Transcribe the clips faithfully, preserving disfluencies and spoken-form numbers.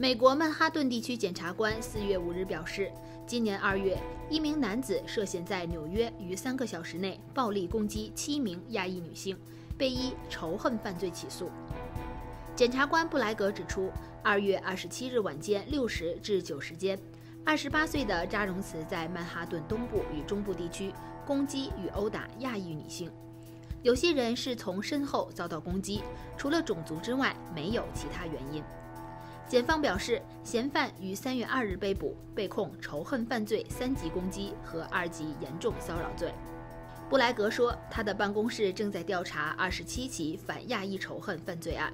美国曼哈顿地区检察官四月五日表示，今年二月，一名男子涉嫌在纽约于三个小时内暴力攻击七名亚裔女性，被依仇恨犯罪起诉。检察官布莱格指出，二月二十七日晚间六时至九时间，二十八岁的扎荣茨在曼哈顿东部与中部地区攻击与殴打亚裔女性，有些人是从身后遭到攻击，除了种族之外，没有其他原因。检方表示，嫌犯于三月二日被捕，被控仇恨犯罪三级攻击和二级严重骚扰罪。布莱格说，他的办公室正在调查二十七起反亚裔仇恨犯罪案。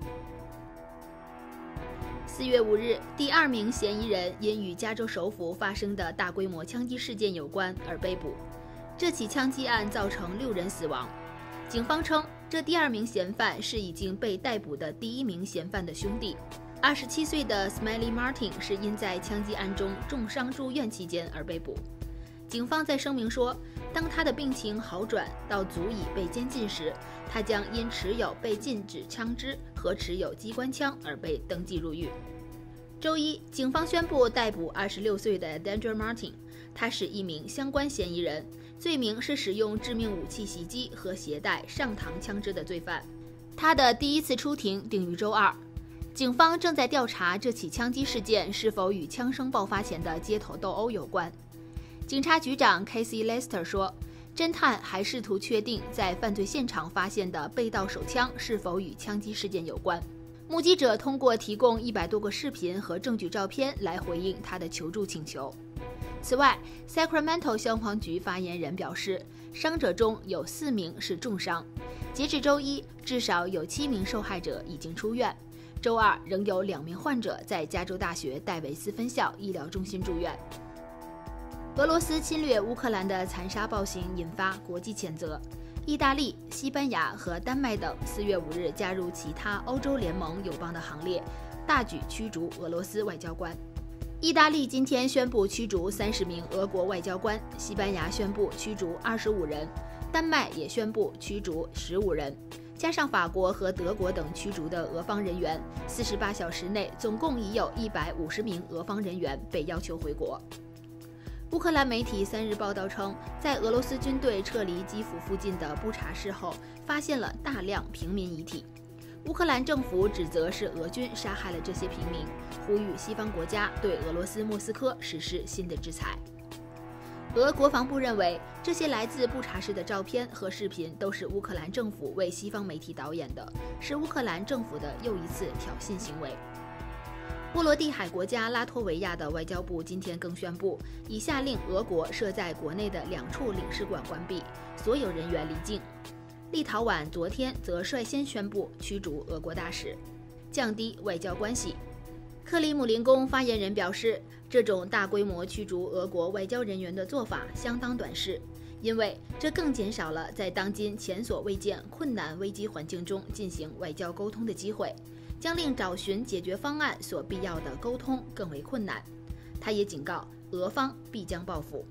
四月五日，第二名嫌疑人因与加州首府发生的大规模枪击事件有关而被捕。这起枪击案造成六人死亡。警方称，这第二名嫌犯是已经被逮捕的第一名嫌犯的兄弟。二十七岁的 Smiley Martin 是因在枪击案中重伤住院期间而被捕。警方在声明说，当他的病情好转到足以被监禁时，他将因持有被禁止枪支和持有机关枪而被登记入狱。周一，警方宣布逮捕二十六岁的 Danger Martin， 他是一名相关嫌疑人，罪名是使用致命武器袭击和携带上膛枪支的罪犯。他的第一次出庭定于周二。警方正在调查这起枪击事件是否与枪声爆发前的街头斗殴有关。警察局长 Casey Lester 说，侦探还试图确定在犯罪现场发现的被盗手枪是否与枪击事件有关。目击者通过提供一百多个视频和证据照片来回应他的求助请求。此外 ，Sacramento 消防局发言人表示，伤者中有四名是重伤。截至周一，至少有七名受害者已经出院。周二，仍有两名患者在加州大学戴维斯分校医疗中心住院。俄罗斯侵略乌克兰的残杀暴行引发国际谴责。意大利、西班牙和丹麦等四月五日加入其他欧洲联盟友邦的行列，大举驱逐俄罗斯外交官。意大利今天宣布驱逐三十名俄国外交官，西班牙宣布驱逐二十五人，丹麦也宣布驱逐十五人。加上法国和德国等驱逐的俄方人员，四十八小时内总共已有一百五十名俄方人员被要求回国。乌克兰媒体三日报道称，在俄罗斯军队撤离基辅附近的布查市后，发现了大量平民遗体。乌克兰政府指责是俄军杀害了这些平民，呼吁西方国家对俄罗斯莫斯科实施新的制裁。俄国防部认为，这些来自布查市的照片和视频都是乌克兰政府为西方媒体导演的，是乌克兰政府的又一次挑衅行为。波罗的海国家拉脱维亚的外交部今天更宣布，已下令俄国设在国内的两处领事馆关闭，所有人员离境。立陶宛昨天则率先宣布驱逐俄国大使，降低外交关系。克里姆林宫发言人表示，这种大规模驱逐俄国外交人员的做法相当短视，因为这更减少了在当今前所未见困难危机环境中进行外交沟通的机会，将令找寻解决方案所必要的沟通更为困难。他也警告，俄方必将报复。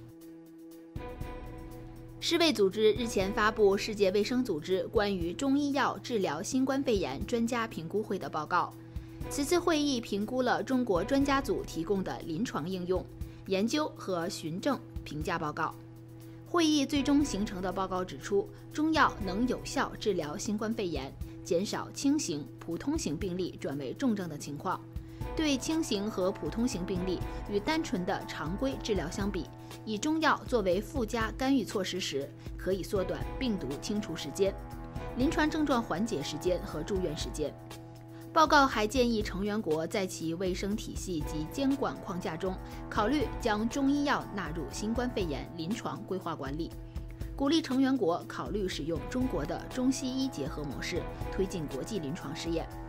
世卫组织日前发布世界卫生组织关于中医药治疗新冠肺炎专家评估会的报告。此次会议评估了中国专家组提供的临床应用、研究和循证评价报告。会议最终形成的报告指出，中药能有效治疗新冠肺炎，减少轻型、普通型病例转为重症的情况。对轻型和普通型病例与单纯的常规治疗相比，以中药作为附加干预措施时，可以缩短病毒清除时间、临床症状缓解时间和住院时间。报告还建议成员国在其卫生体系及监管框架中，考虑将中医药纳入新冠肺炎临床规划管理，鼓励成员国考虑使用中国的中西医结合模式，推进国际临床试验。